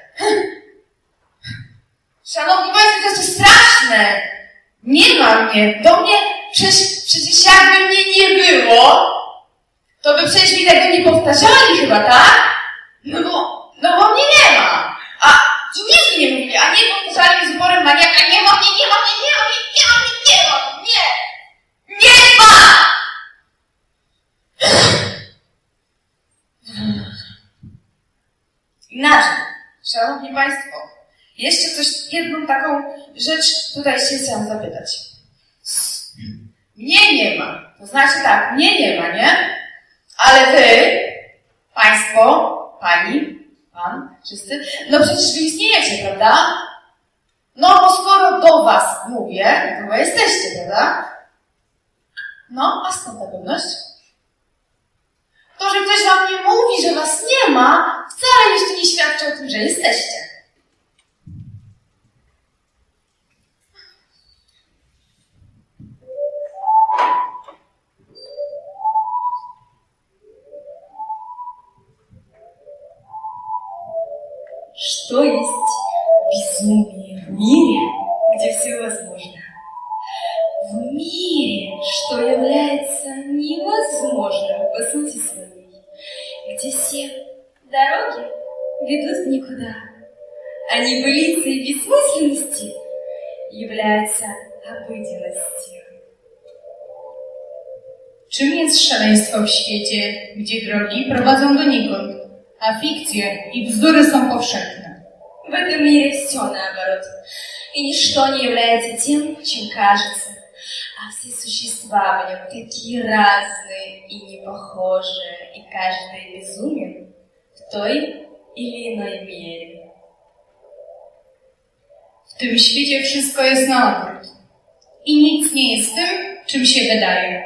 Szanowni Państwo, to jest straszne. Nie ma mnie. Do mnie, przecież, przecież jakby mnie nie było, to by przecież mi tego nie powtarzali chyba, tak? No bo, no bo mnie nie ma. A i nic mi nie mówili, a nie powtarzali mi z uporem maniaka, nie ma mnie, nie ma mnie, nie ma mnie, nie ma mnie, nie ma mnie. Nie ma! Inaczej, Szanowni Państwo, jeszcze coś, jedną taką rzecz tutaj się chciałam zapytać. Mnie nie ma. To znaczy tak, mnie nie ma, nie? Ale wy, Państwo, Pani, Pan, wszyscy, no przecież wy istniejecie, prawda? No bo skoro do Was mówię, to wy jesteście, prawda? No, a skąd ta pewność? To, że ktoś Wam nie mówi, że Was nie ma, wcale jeszcze nie świadczy o tym, że jesteście.
Что есть безумие в мире, где все возможно? В мире, что является невозможным по сути своей, где все дороги ведут в никуда, а небылицы и бессмысленности являются обыденностью.
Czym jest szaleństwo w świecie, gdzie drogi prowadzą donikąd, a fikcje i bzdury są powszechne?
В этом мире все наоборот, и ничто не является тем, чем кажется, а все существа в нем такие разные и непохожие, и каждый безумен в той или иной мере.
W tym świecie wszystko jest na odwrót i nic nie jest tym, czym się wydaje.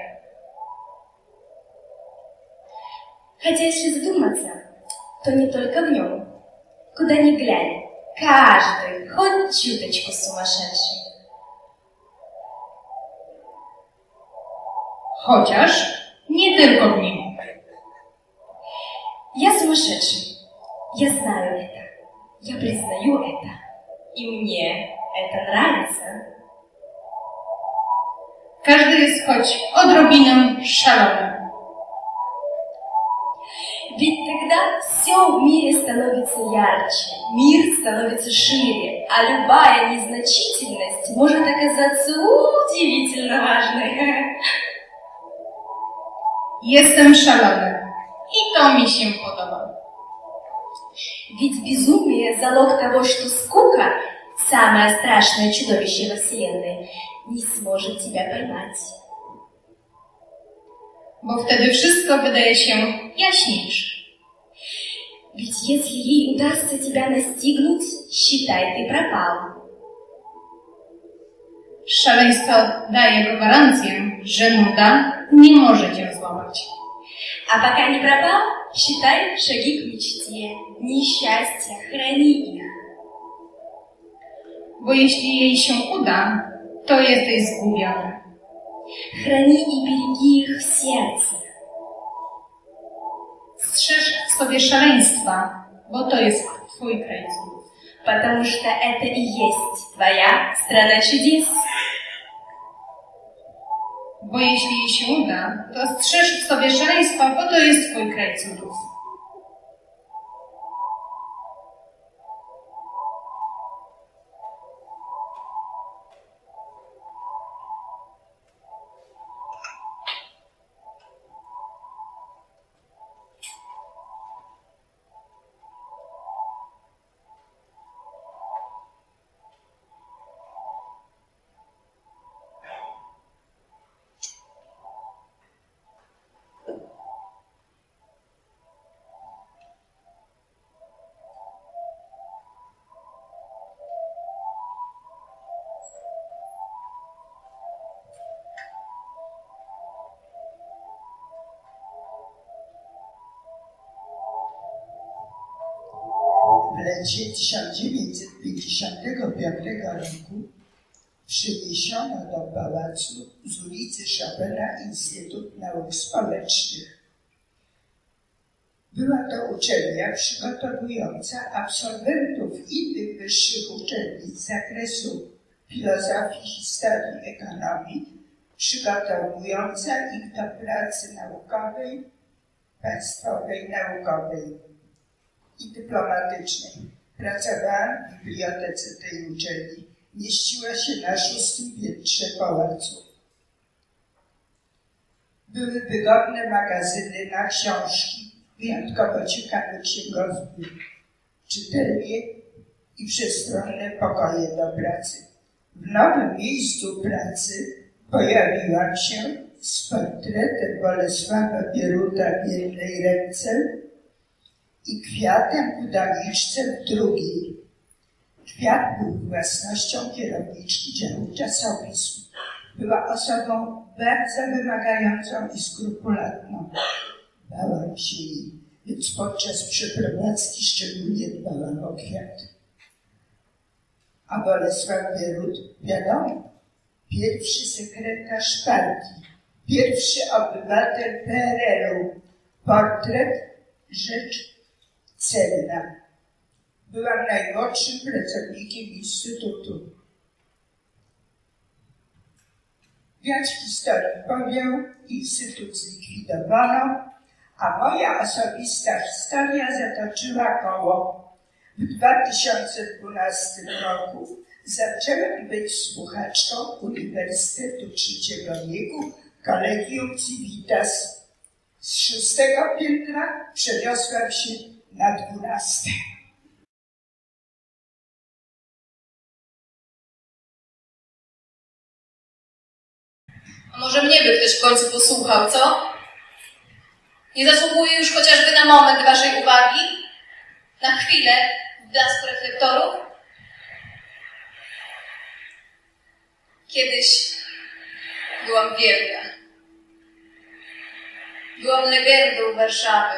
Хотя если задуматься, то не только в нем. Куда ни глянь, каждый хоть чуточку сумасшедший.
Chociaż nie tylko w nim.
Я сумасшедший. Я знаю это. Я признаю это. И мне это нравится.
Każdy jest choć odrobiną szalony.
Ведь тогда все в мире становится ярче, мир становится шире, а любая незначительность может оказаться удивительно важной.
Jestem szalony i to mi się podoba.
Ведь безумие – залог того, что скука, самое страшное чудовище во Вселенной, не сможет тебя поймать.
Bo wtedy wszystko wydaje się jaśniejsze.
Ведь если ей удастся тебя настигнуть, считай, ты пропал.
Szaleństwo daje gwarancję, że nuda nie może cię złamać.
А пока не пропал, считай шаги к мечте, несчастья, храни их.
Bo jeśli jej się uda, to jesteś zgubiony.
Храни и береги их в сердце.
Strzeż w sobie szaleństwa, bo to jest twój kraj cudów.
потому что это и есть твоя страна чудес.
Bo jeśli jej się uda, to strzeż w sobie szaleństwa, bo to jest twój kraj cudów.
W lecie tysiąc dziewięćset pięćdziesiątego piątego roku przeniesiono do pałacu z ulicy Chopina Instytut Nauk Społecznych. Była to uczelnia przygotowująca absolwentów innych wyższych uczelni z zakresu filozofii, historii, ekonomii, przygotowująca ich do pracy naukowej, państwowej, naukowej i dyplomatycznej. Pracowałam w bibliotece tej uczelni. Mieściła się na szóstym piętrze pałacu. Były wygodne magazyny na książki, wyjątkowo ciekawy księgozbiór, czytelnie i przestronne pokoje do pracy. W nowym miejscu pracy pojawiłam się z portretem Bolesława Bieruta w jednej ręce i kwiatem w doniczce w drugiej. Kwiat był własnością kierowniczki działu czasopism. Była osobą bardzo wymagającą i skrupulatną. Bałam się jej, więc podczas przeprowadzki szczególnie dbałam o kwiat. A Bolesław Bierut, wiadomo, pierwszy sekretarz partii, pierwszy obywatel P R L-u, portret, rzecz cenna. Byłam najmłodszym pracownikiem Instytutu. Wiatr historii powiał, Instytut zlikwidowano, a moja osobista historia zatoczyła koło. W dwa tysiące dwunastym roku zaczęłam być słuchaczką Uniwersytetu Trzeciego Wieku Collegium Civitas. Z szóstego piętra przeniosłam się na dwunaste.
A może mnie by ktoś w końcu posłuchał, co? Nie zasługuje już chociażby na moment waszej uwagi? Na chwilę w blasku reflektorów? Kiedyś byłam wielka. Byłam legendą Warszawy.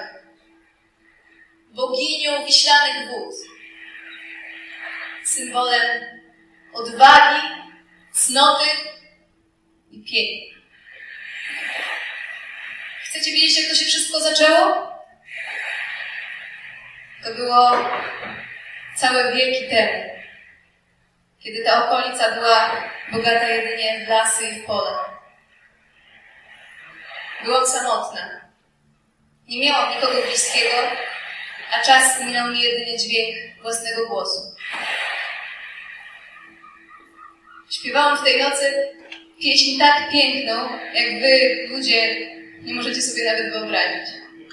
Boginią wiślanych wód. Symbolem odwagi, cnoty i piękna. Chcecie wiedzieć, jak to się wszystko zaczęło? To było całe wieki temu, kiedy ta okolica była bogata jedynie w lasy i w pole. Byłam samotna. Nie miałam nikogo bliskiego, a czas minął mi jedynie dźwięk własnego głosu. Śpiewałam w tej nocy pieśń tak piękną, jak wy, ludzie, nie możecie sobie nawet wyobrazić.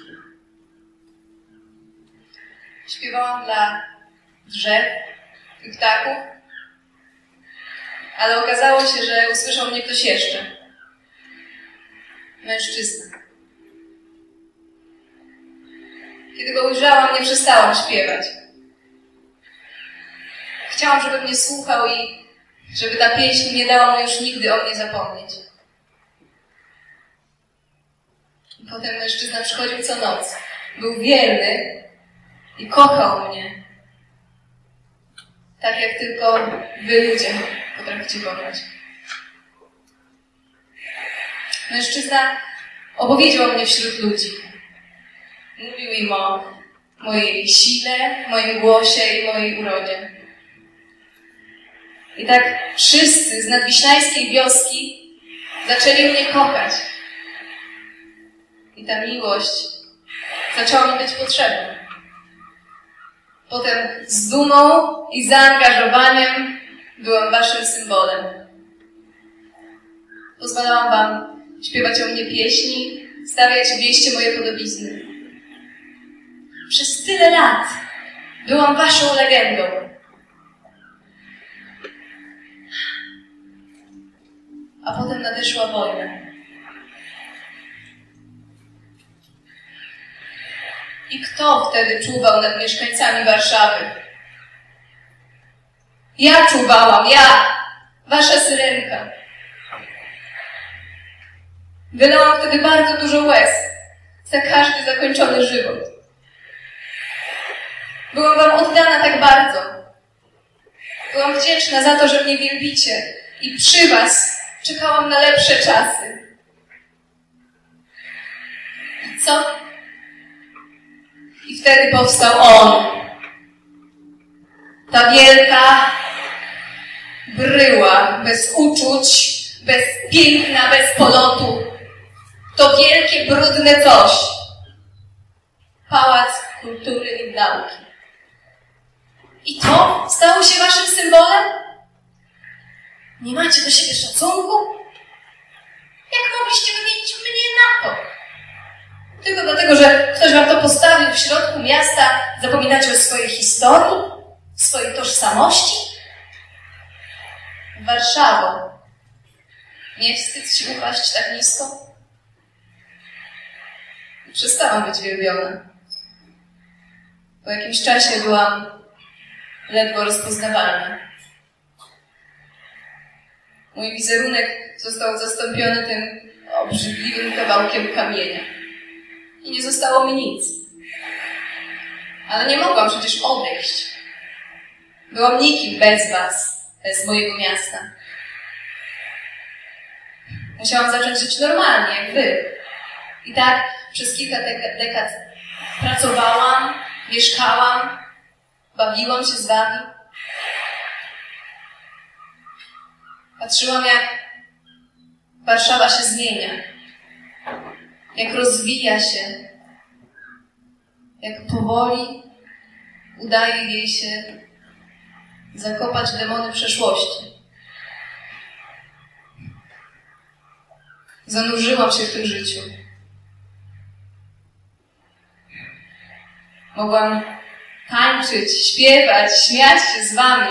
Śpiewałam dla drzew i ptaków, ale okazało się, że usłyszał mnie ktoś jeszcze. Mężczyzna. Kiedy go ujrzałam, nie przestałam śpiewać. Chciałam, żeby mnie słuchał i żeby ta pieśń nie dała mu już nigdy o mnie zapomnieć. I potem mężczyzna przychodził co noc. Był wierny i kochał mnie. Tak jak tylko wy ludzie potraficie kochać. Mężczyzna opowiedział mnie wśród ludzi. Mówił im o mojej sile, moim głosie i mojej urodzie.
I tak wszyscy z nadwiślańskiej wioski zaczęli mnie kochać. I ta miłość zaczęła mi być potrzebna. Potem z dumą i zaangażowaniem byłam waszym symbolem. Pozwalałam wam śpiewać o mnie pieśni, stawiać w mieście moje podobizny. Przez tyle lat byłam waszą legendą. A potem nadeszła wojna. I kto wtedy czuwał nad mieszkańcami Warszawy? Ja czuwałam, ja, wasza syrenka. Wylałam wtedy bardzo dużo łez za każdy zakończony żywot. Byłam wam oddana tak bardzo. Byłam wdzięczna za to, że mnie wielbicie i przy was czekałam na lepsze czasy. I co? I wtedy powstał on. Ta wielka bryła, bez uczuć, bez piękna, bez polotu. To wielkie, brudne coś. Pałac Kultury i Nauki. I to stało się waszym symbolem? Nie macie do siebie szacunku? Jak mogliście wymienić mnie na to? Tylko dlatego, że ktoś wam to postawił w środku miasta, zapominacie o swojej historii, swojej tożsamości? Warszawo, nie wstyd ci upaść tak nisko? Przestałam być wielbiona. Po jakimś czasie byłam ledwo rozpoznawalna. Mój wizerunek został zastąpiony tym obrzydliwym kawałkiem kamienia. I nie zostało mi nic. Ale nie mogłam przecież odejść. Byłam nikim bez was, bez mojego miasta. Musiałam zacząć żyć normalnie, jak wy. I tak przez kilka dek- dekad pracowałam, mieszkałam, bawiłam się z wami. Patrzyłam, jak Warszawa się zmienia. Jak rozwija się, jak powoli udaje jej się zakopać demony przeszłości. Zanurzyłam się w tym życiu. Mogłam tańczyć, śpiewać, śmiać się z wami.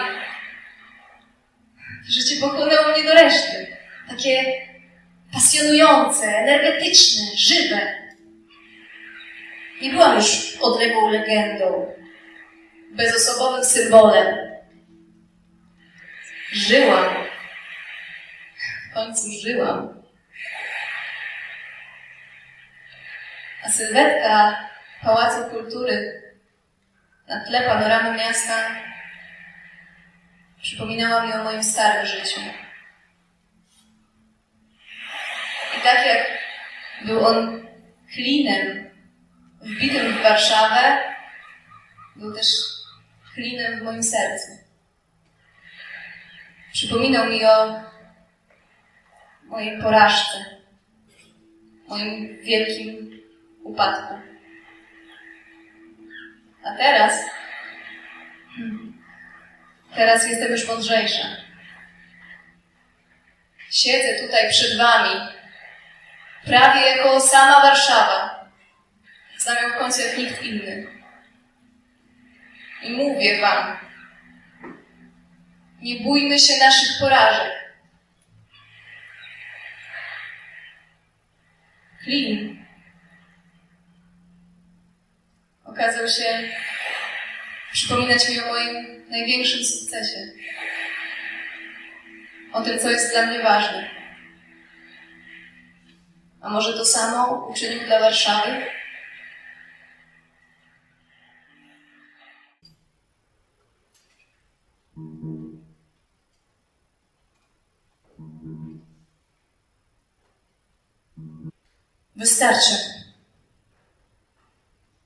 Życie pochłonęło mnie do reszty. Takie pasjonujące, energetyczne, żywe. Nie byłam już odległą legendą, bezosobowym symbolem. Żyłam. W końcu żyłam. A sylwetka Pałacu Kultury na tle panoramy miasta przypominała mi o moim starym życiu. I tak jak był on klinem wbitym w Warszawę, był też klinem w moim sercu. Przypominał mi o mojej porażce, moim wielkim upadku. A teraz, teraz jestem już mądrzejsza. Siedzę tutaj przed wami, prawie jako sama Warszawa. Znam ją w końcu jak nikt inny. I mówię wam, nie bójmy się naszych porażek. Klin okazał się przypominać mi o moim największym sukcesie. O tym, co jest dla mnie ważne. A może to samo uczynił dla Warszawy?
Wystarczy.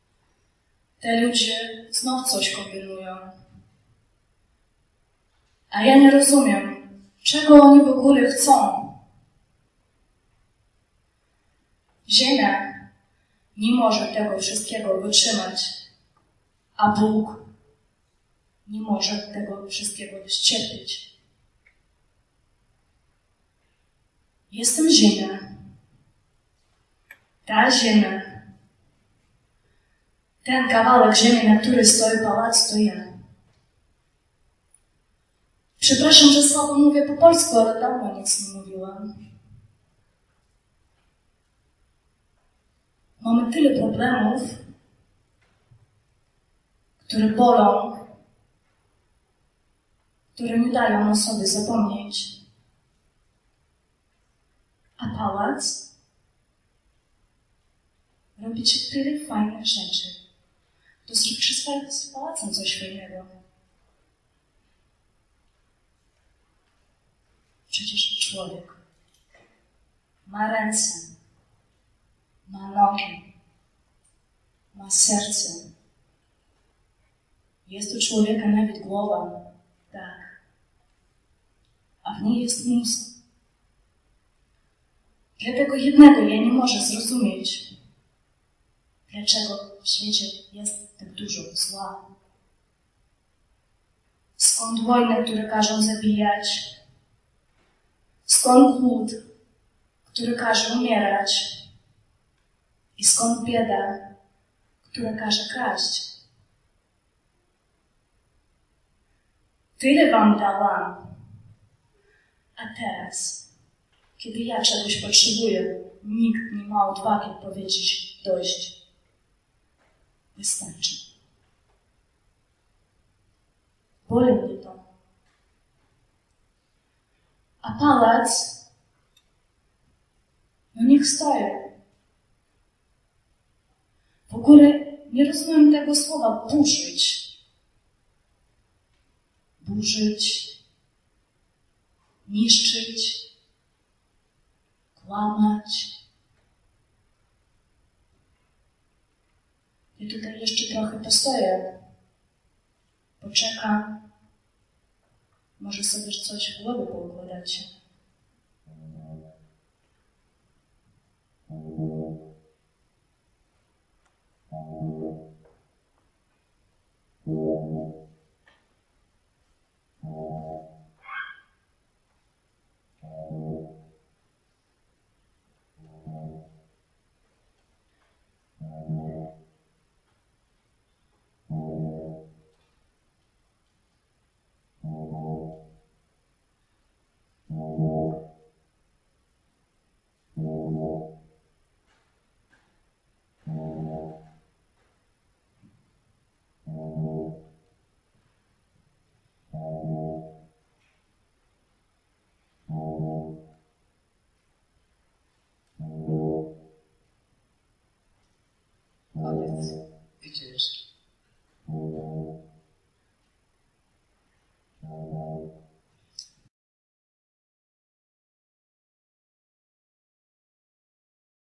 Te ludzie znów coś kombinują.
A ja nie rozumiem, czego oni w ogóle chcą. Ziemia nie może tego wszystkiego wytrzymać, a Bóg nie może tego wszystkiego ścierpieć. Jestem ziemia. Ta ziemia. Ten kawałek ziemi, na której stoi pałac, to ja. Przepraszam, że słabo mówię po polsku, ale dawno nic nie mówiłam. Mamy tyle problemów, które bolą, które nie dają o sobie zapomnieć. A pałac robi ci tyle fajnych rzeczy. To zrób z pałacem coś fajnego. Przecież człowiek ma ręce, ma nogi, ma serce. Jest u człowieka nawet głowa, tak, a w niej jest mózg. Dlatego jednego ja nie mogę zrozumieć, dlaczego w świecie jest tak dużo zła. Skąd wojny, które każą zabijać? Skąd głód, który każe umierać? I skąd bieda, która każe kraść? Tyle wam dałam, a teraz, kiedy ja czegoś potrzebuję, nikt nie ma odwagi powiedzieć dość. Wystarczy. Boli mnie to. A pałac, no niech stoi. W ogóle nie rozumiem tego słowa burzyć. Burzyć, niszczyć, kłamać. I tutaj jeszcze trochę postoję. Poczekam. Może sobie coś w głowie poukładacie.
Koniec.